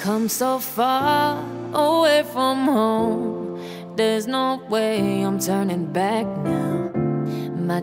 come so far away from home. There's no way I'm turning back now. My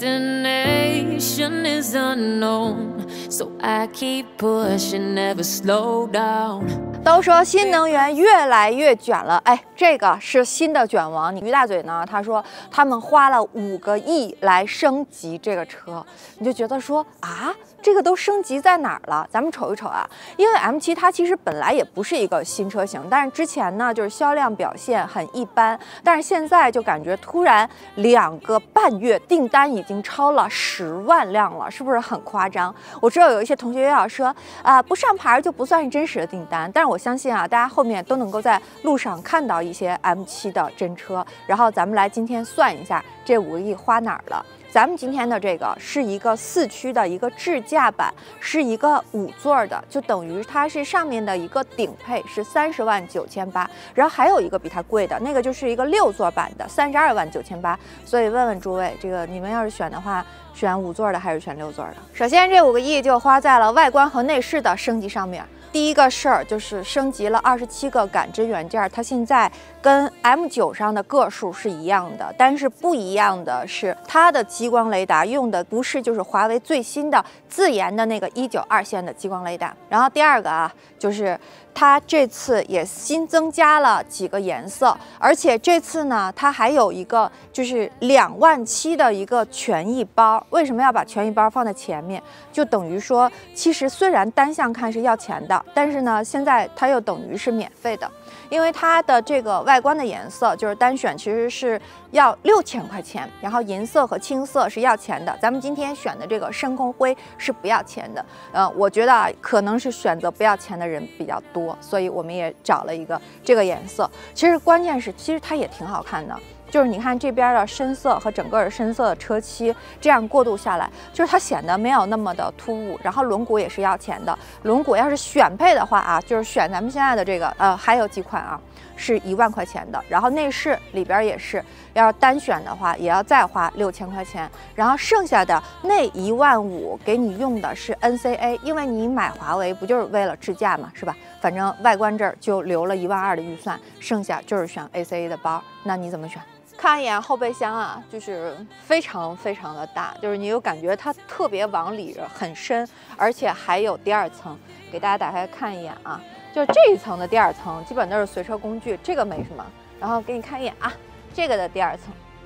destination is unknown, so I keep pushing, never slow down. 都说新能源越来越卷了，哎，这个是新的卷王。于大嘴呢，他说他们花了5个亿来升级这个车，你就觉得说啊，这个都升级在哪儿了？咱们瞅一瞅啊，因为 M7它其实本来也不是一个新车型，但是之前呢就是销量表现很一般，但是现在就感觉突然2个半月订单已经超了10万辆了，是不是很夸张？我知道有一些同学要说不上牌就不算是真实的订单，但是我相信啊，大家后面都能够在路上看到一些 M7的真车。然后咱们来今天算一下这5个亿花哪儿了。咱们今天的这个是一个4驱的一个智驾版，是一个5座的，就等于它是上面的一个顶配是30.98万，然后还有一个比它贵的，那个就是一个6座版的32.98万。所以问问诸位，这个你们要是选的话，选5座的还是选6座的？首先这5个亿就花在了外观和内饰的升级上面。第一个事儿就是升级了27个感知元件，它现在跟 M9上的个数是一样的，但是不一样的是它的激光雷达用的不是就是华为最新的自研的那个192线的激光雷达。然后第二个啊，就是它这次也新增加了几个颜色，而且这次呢，它还有一个就是27000的一个权益包。为什么要把权益包放在前面？就等于说，其实虽然单向看是要钱的，但是呢，现在它又等于是免费的，因为它的这个外观的颜色就是单选，其实是要6000块钱，然后银色和青色是要钱的。咱们今天选的这个深空灰是不要钱的。我觉得啊，可能是选择不要钱的人比较多，所以我们也找了一个这个颜色。其实关键是，其实它也挺好看的。就是你看这边的深色和整个深色的车漆，这样过渡下来，就是它显得没有那么的突兀。然后轮毂也是要钱的，轮毂要是选配的话啊，就是选咱们现在的这个还有几款啊，是1万块钱的。然后内饰里边也是，要是单选的话，也要再花6000块钱。然后剩下的那1.5万给你用的是 NCA， 因为你买华为不就是为了智驾嘛，是吧？反正外观这儿就留了1.2万的预算，剩下就是选 ACA 的包。那你怎么选？看一眼后备箱啊，就是非常非常的大，就是你有感觉它特别往里很深，而且还有第2层。给大家打开看一眼啊，就这一层的第2层基本都是随车工具，这个没什么。然后给你看一眼啊，这个的第2层，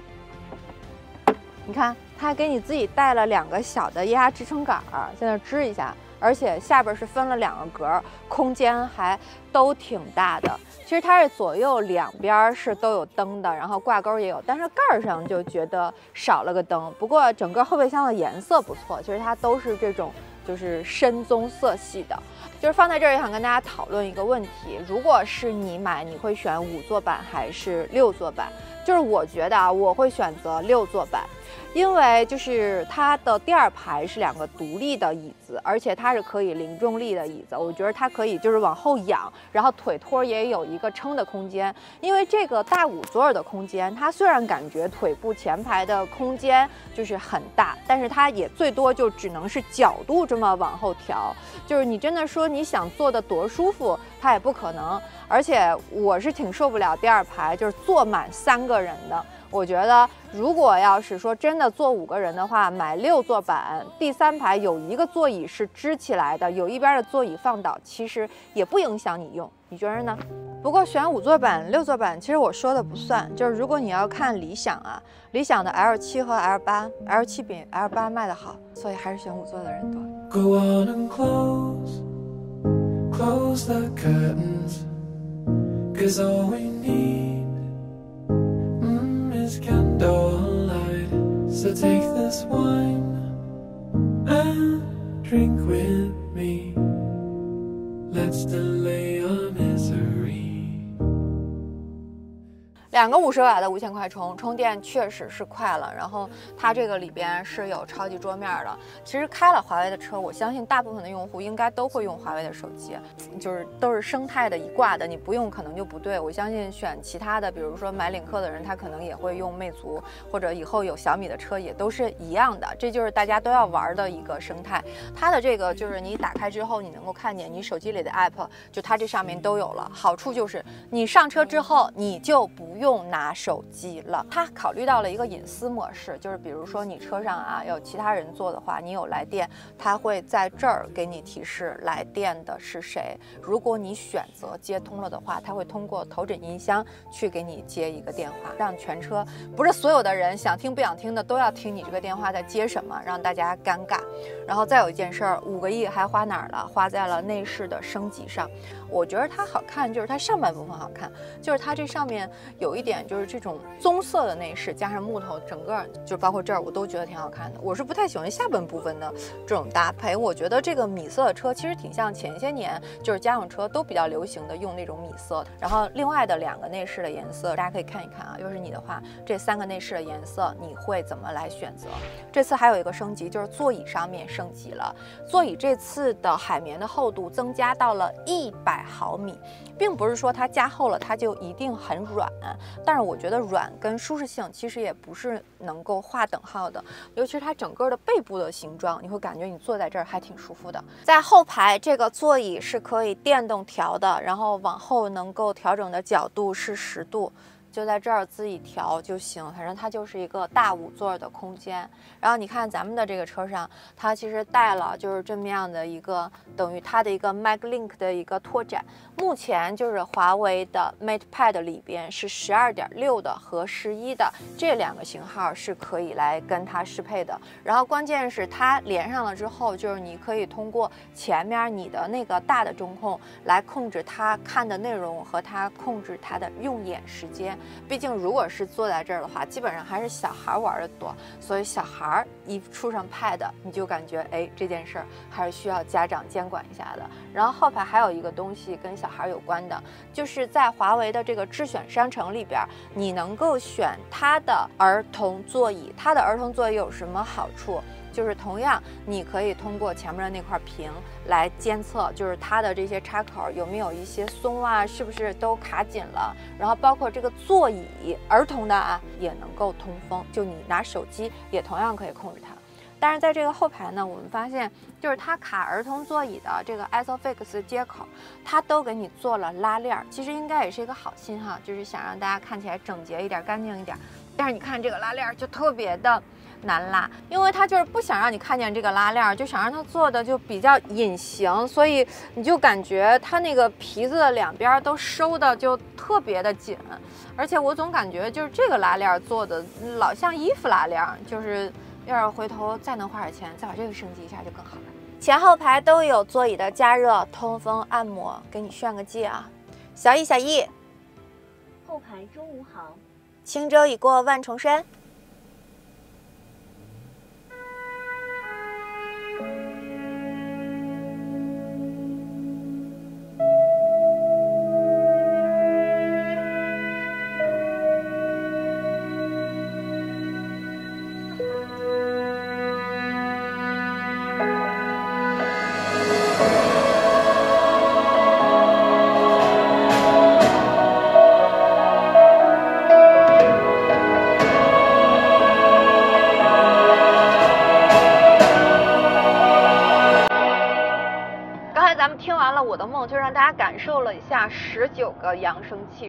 你看它给你自己带了2个小的液压支撑杆在那支一下，而且下边是分了2个格，空间还都挺大的。其实它是左右两边是都有灯的，然后挂钩也有，但是盖上就觉得少了个灯。不过整个后备箱的颜色不错，其实它都是这种就是深棕色系的。就是放在这儿也想跟大家讨论一个问题：如果是你买，你会选5座版还是6座版？就是我觉得啊，我会选择6座版。因为就是它的第2排是2个独立的椅子，而且它是可以零重力的椅子，我觉得它可以就是往后仰，然后腿托也有一个撑的空间。因为这个大5座的空间，它虽然感觉腿部前排的空间就是很大，但是它也最多就只能是角度这么往后调，就是你真的说你想坐的多舒服，它也不可能。而且我是挺受不了第2排就是坐满3个人的。我觉得如果要是说真的坐5个人的话，买6座版，第3排有一个座椅是支起来的，有一边的座椅放倒，其实也不影响你用，你觉得呢？不过选5座版、6座版，其实我说的不算，就是如果你要看理想啊，理想的 L7 和 L8，L7 比 L8 卖的好，所以还是选5座的人多。Go on and close the curtains, 'cause all we need is candlelight. So take this wine and drink with me. Let's delay our misery. 2个50瓦的无线快充电确实是快了，然后它这个里边是有超级桌面的。其实开了华为的车，我相信大部分的用户应该都会用华为的手机，就是都是生态的一挂的，你不用可能就不对。我相信选其他的，比如说买领克的人，他可能也会用魅族，或者以后有小米的车也都是一样的。这就是大家都要玩的一个生态。它的这个就是你打开之后，你能够看见你手机里的 app， 就它这上面都有了。好处就是你上车之后，你就不用拿手机了。它考虑到了一个隐私模式，就是比如说你车上啊有其他人坐的话，你有来电，它会在这儿给你提示来电的是谁。如果你选择接通了的话，它会通过头枕音箱去给你接一个电话，让全车不是所有的人想听不想听的都要听你这个电话在接什么，让大家尴尬。然后再有一件事儿，5个亿还花哪儿了？花在了内饰的升级上。我觉得它好看，就是它上半部分好看，就是它这上面有一点就是这种棕色的内饰加上木头，整个就包括这儿我都觉得挺好看的。我是不太喜欢下半部分的这种搭配，我觉得这个米色的车其实挺像前些年就是家用车都比较流行的用那种米色的。然后另外的2个内饰的颜色，大家可以看一看啊。要是你的话，这3个内饰的颜色你会怎么来选择？这次还有一个升级，就是座椅上面升级了。座椅这次的海绵的厚度增加到了100毫米，并不是说它加厚了它就一定很软，但是我觉得软跟舒适性其实也不是能够划等号的。尤其是它整个的背部的形状，你会感觉你坐在这儿还挺舒服的。在后排这个座椅是可以电动调的，然后往后能够调整的角度是10度。就在这儿自己调就行，反正它就是一个大5座的空间。然后你看咱们的这个车上，它其实带了就是这么样的一个等于它的一个 MagLink 的一个拓展。目前就是华为的 MatePad 里边是12.6的和11的这2个型号是可以来跟它适配的。然后关键是它连上了之后，就是你可以通过前面你的那个大的中控来控制它看的内容和它控制它的用眼时间。毕竟如果是坐在这儿的话，基本上还是小孩玩的多，所以小孩一出上 Pad， 你就感觉哎，这件事儿还是需要家长监管一下的。然后后排还有一个东西跟小孩有关的，就是在华为的这个智选商城里边，你能够选它的儿童座椅。它的儿童座椅有什么好处？就是同样，你可以通过前面的那块屏来监测，就是它的这些插口有没有一些松啊，是不是都卡紧了。然后包括这个座椅，儿童的啊也能够通风，就你拿手机也同样可以控制它。但是在这个后排呢，我们发现就是它卡儿童座椅的这个 ISOFIX 接口，它都给你做了拉链，其实应该也是一个好心哈，就是想让大家看起来整洁一点、干净一点。但是你看这个拉链就特别的难拉，因为它就是不想让你看见这个拉链，就想让它做的就比较隐形，所以你就感觉它那个皮子的2边都收的就特别的紧，而且我总感觉就是这个拉链做的老像衣服拉链，就是要是回头再能花点钱再把这个升级一下就更好了。前后排都有座椅的加热、通风、按摩，给你炫个技啊！小易， 后排中午好。 轻舟已过万重山。听完了我的梦，就让大家感受了一下19个扬声器。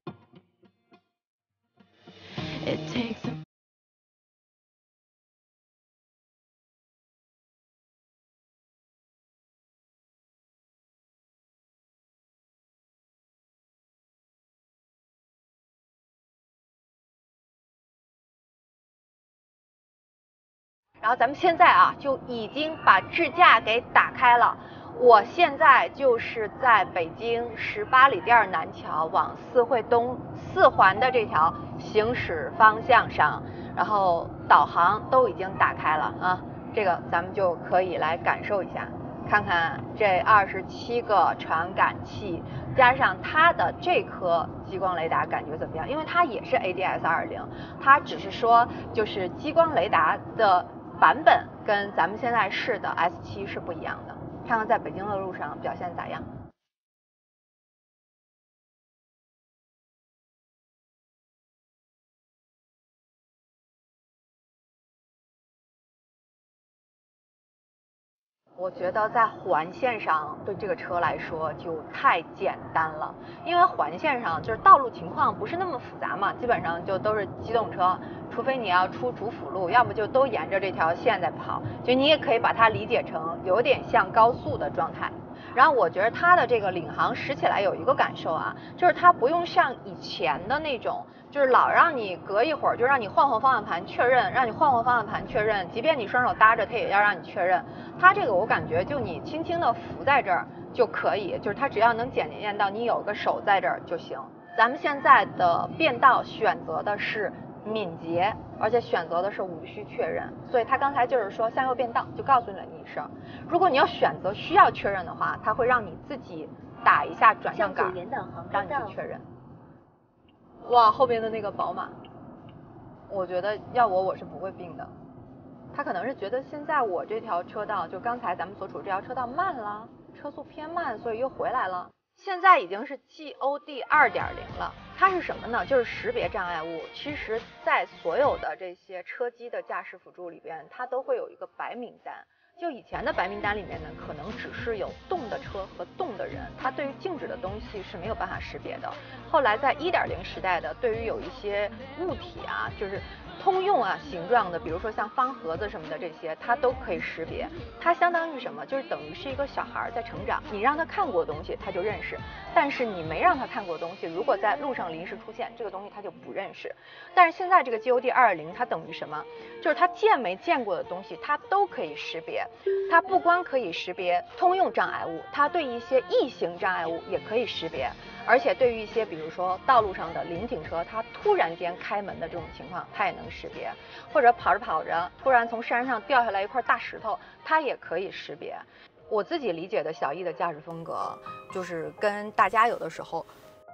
然后咱们现在啊，就已经把智驾给打开了。我现在就是在北京18里店南桥往四惠东4环的这条行驶方向上，然后导航都已经打开了啊，这个咱们就可以来感受一下。 看看这27个传感器，加上它的这颗激光雷达感觉怎么样？因为它也是 ADS-20，它只是说就是激光雷达的版本跟咱们现在试的 S7是不一样的。看看在北京的路上表现咋样？我觉得在环线上对这个车来说就太简单了，因为环线上就是道路情况不是那么复杂嘛，基本上就都是机动车，除非你要出主辅路，要不就都沿着这条线在跑，就你也可以把它理解成有点像高速的状态。然后我觉得它的这个领航驶起来有一个感受啊，就是它不用像以前的那种，就是老让你隔一会儿就让你晃晃方向盘确认，让你晃晃方向盘确认，即便你双手搭着，它也要让你确认。它这个我感觉就你轻轻的扶在这儿就可以，就是它只要能检验到你有个手在这儿就行。咱们现在的变道选择的是敏捷，而且选择的是无需确认，所以他刚才就是说向右变道就告诉了你一声。如果你要选择需要确认的话，他会让你自己打一下转向杆，让你去确认。哇，后边的那个宝马，我觉得要我是不会并的。他可能是觉得现在我这条车道，就刚才咱们所处这条车道慢了，车速偏慢，所以又回来了。现在已经是 GOD 2.0了，它是什么呢？就是识别障碍物。其实在所有的这些车机的驾驶辅助里边，它都会有一个白名单。就以前的白名单里面呢，可能只是有动的车和动的人，它对于静止的东西是没有办法识别的。后来在 1.0 时代的，对于有一些物体啊，就是通用啊形状的，比如说像方盒子什么的这些，它都可以识别。它相当于什么？就是等于是一个小孩在成长，你让他看过的东西他就认识，但是你没让他看过的东西，如果在路上临时出现，这个东西他就不认识。但是现在这个 GOD 2.0它等于什么？就是他见没见过的东西它都可以识别。它不光可以识别通用障碍物，它对一些异形障碍物也可以识别。而且对于一些比如说道路上的临停车，它突然间开门的这种情况，它也能识别；或者跑着跑着突然从山上掉下来一块大石头，它也可以识别。我自己理解的小艺的驾驶风格，就是跟大家有的时候，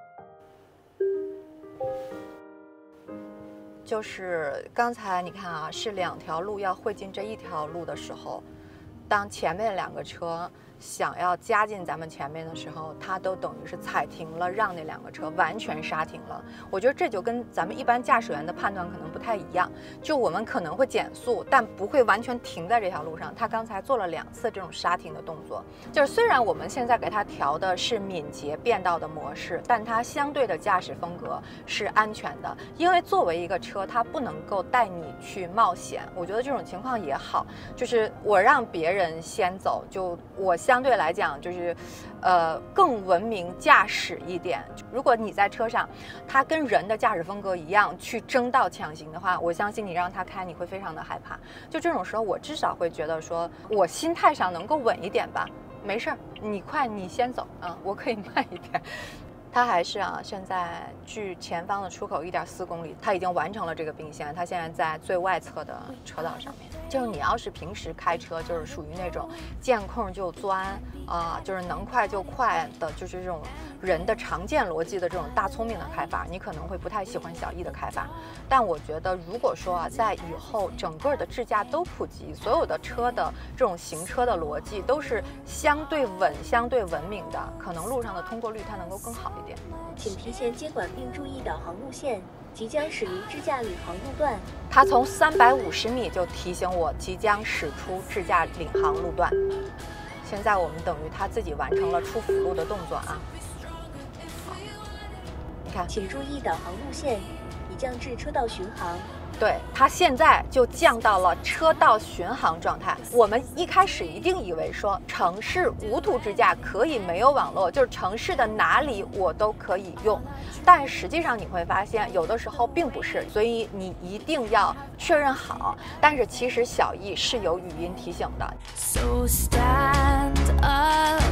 就是刚才你看啊，是2条路要汇进这1条路的时候，当前面2个车想要加进咱们前面的时候，它都等于是踩停了，让那2个车完全刹停了。我觉得这就跟咱们一般驾驶员的判断可能不太一样，就我们可能会减速，但不会完全停在这条路上。他刚才做了2次这种刹停的动作，就是虽然我们现在给他调的是敏捷变道的模式，但它相对的驾驶风格是安全的，因为作为一个车，它不能够带你去冒险。我觉得这种情况也好，就是我让别人先走，就我相对来讲就是更文明驾驶一点。如果你在车上，他跟人的驾驶风格一样去争道抢行的话，我相信你让他开，你会非常的害怕。就这种时候，我至少会觉得说我心态上能够稳一点吧，没事儿，你快你先走啊，我可以慢一点。它还是啊，现在距前方的出口1.4公里，它已经完成了这个并线，它现在在最外侧的车道上面。就是你要是平时开车，就是属于那种见空就钻啊，就是能快就快的，就是这种人的常见逻辑的这种大聪明的开法，你可能会不太喜欢小艺的开法。但我觉得，如果说啊，在以后整个的智驾都普及，所有的车的这种行车的逻辑都是相对稳、相对文明的，可能路上的通过率它能够更好一点。 请提前接管并注意导航路线，即将驶离智驾领航路段。 它从350米就提醒我即将驶出智驾领航路段。现在我们等于它自己完成了出辅路的动作啊。好，你看， 请注意导航路线，已降至车道巡航。 对，它现在就降到了车道巡航状态。我们一开始一定以为说城市无图支架可以没有网络，就是城市的哪里我都可以用，但实际上你会发现有的时候并不是，所以你一定要确认好。但是其实小艺是有语音提醒的。 So stand up,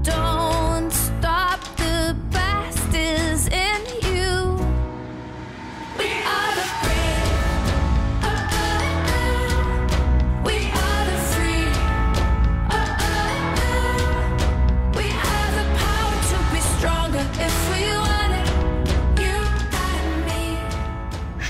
don't stop, the best is in you. We are the free, we are the free,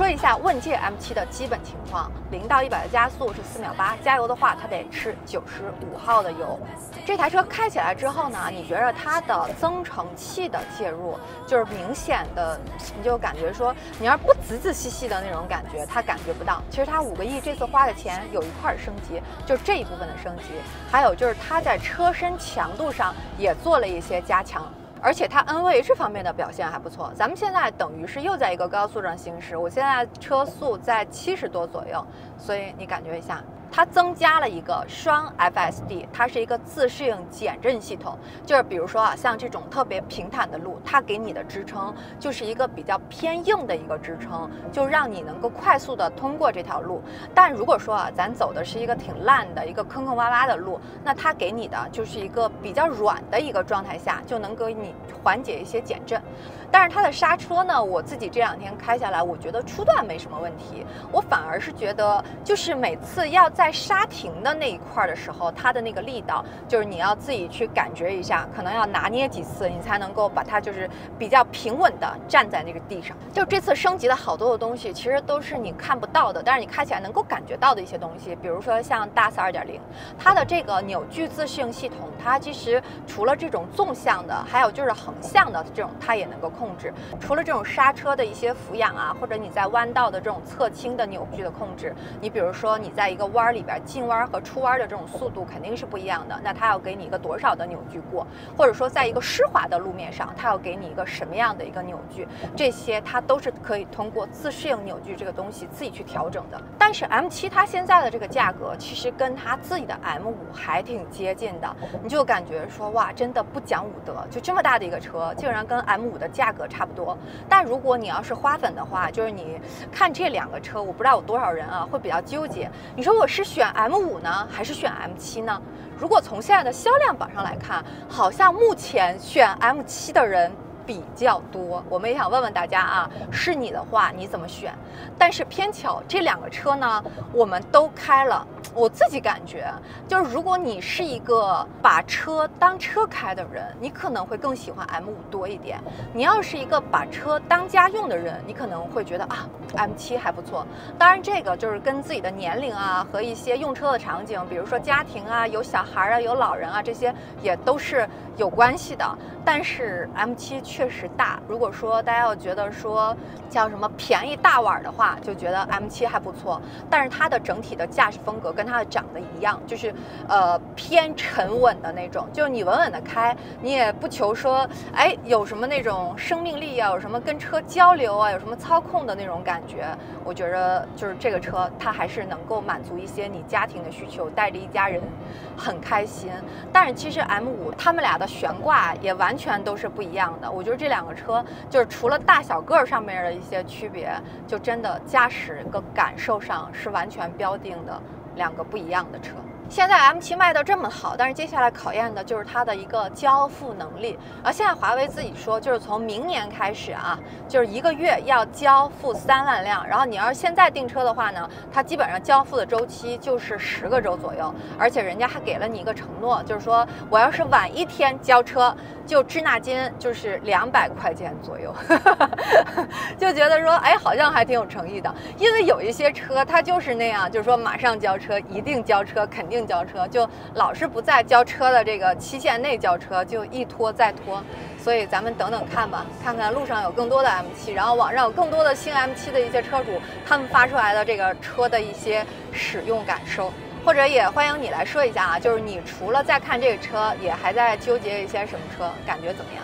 说一下问界 M7的基本情况，0到100的加速是4秒8，加油的话它得吃95号的油。这台车开起来之后呢，你觉得它的增程器的介入就是明显的，你就感觉说你要不仔仔细细的那种感觉，它感觉不到。其实它5个亿这次花的钱有一块升级，就是这一部分的升级，还有就是它在车身强度上也做了一些加强。而且它 NVH 方面的表现还不错，咱们现在等于是又在一个高速上行驶，我现在车速在70多左右，所以你感觉一下，它增加了一个双 FSD， 它是一个自适应减震系统，就是比如说啊，像这种特别平坦的路，它给你的支撑就是一个比较偏硬的一个支撑，就让你能够快速的通过这条路。但如果说啊，咱走的是一个挺烂的一个坑坑洼洼的路，那它给你的就是一个比较软的一个状态下，就能给你缓解一些减震。但是它的刹车呢，我自己这2天开下来，我觉得初段没什么问题，我反而是觉得就是每次要在刹停的那一块的时候，它的那个力道，就是你要自己去感觉一下，可能要拿捏几次，你才能够把它就是比较平稳的站在那个地上。就这次升级的好多的东西，其实都是你看不到的，但是你开起来能够感觉到的一些东西，比如说像DAS 2.0，它的这个扭矩自适应系统，它其实除了这种纵向的，还有就是横向的这种，它也能够控制。除了这种刹车的一些俯仰啊，或者你在弯道的这种侧倾的扭矩的控制，你比如说你在一个弯里边进弯和出弯的这种速度肯定是不一样的，那它要给你一个多少的扭矩过，或者说在一个湿滑的路面上，它要给你一个什么样的一个扭矩，这些它都是可以通过自适应扭矩这个东西自己去调整的。但是 M7它现在的这个价格其实跟它自己的 M5还挺接近的，你就感觉说哇，真的不讲武德，就这么大的一个车竟然跟 M5的价格差不多。但如果你要是花粉的话，就是你看这2个车，我不知道有多少人啊会比较纠结，你说我是选 M5呢还是选 M7呢？如果从现在的销量榜上来看，好像目前选 M7 的人比较多，我们也想问问大家啊，是你的话你怎么选？但是偏巧这2个车呢，我们都开了。我自己感觉，就是如果你是一个把车当车开的人，你可能会更喜欢 M5多一点。你要是一个把车当家用的人，你可能会觉得啊 M7 还不错。当然，这个就是跟自己的年龄啊和一些用车的场景，比如说家庭啊、有小孩啊、有老人啊，这些也都是有关系的。但是 M7确实大，如果说大家要觉得说叫什么便宜大碗的话，就觉得 M7还不错。但是它的整体的驾驶风格跟它的长得一样，就是偏沉稳的那种，就是你稳稳的开，你也不求说哎有什么那种生命力啊，有什么跟车交流啊，有什么操控的那种感觉。我觉得就是这个车它还是能够满足一些你家庭的需求，带着一家人很开心。但是其实 M5他们俩的悬挂也完全都是不一样的。我觉得这2个车就是除了大小个上面的一些区别，就真的驾驶个感受上是完全标定的2个不一样的车。现在 M7卖得这么好，但是接下来考验的就是它的一个交付能力。而现在华为自己说，就是从明年开始啊，就是1个月要交付3万辆。然后你要是现在订车的话呢，它基本上交付的周期就是10个周左右。而且人家还给了你一个承诺，就是说我要是晚1天交车，就滞纳金就是200块钱左右。就觉得说，哎，好像还挺有诚意的。因为有一些车它就是那样，就是说马上交车，一定交车，肯定交车，就老是不在交车的这个期限内交车，就一拖再拖。所以咱们等等看吧，看看路上有更多的 M7，然后网上有更多的新 M7的一些车主，他们发出来的这个车的一些使用感受。或者也欢迎你来说一下啊，就是你除了在看这个车，也还在纠结一些什么车，感觉怎么样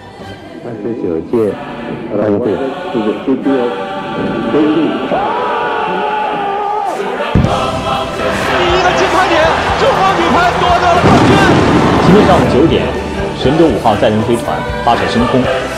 ？29届奥运会这个 CBO 杯率。 第1个金牌点，中国女排夺得了冠军。 今天上午9点，神舟5号载人飞船发射升空。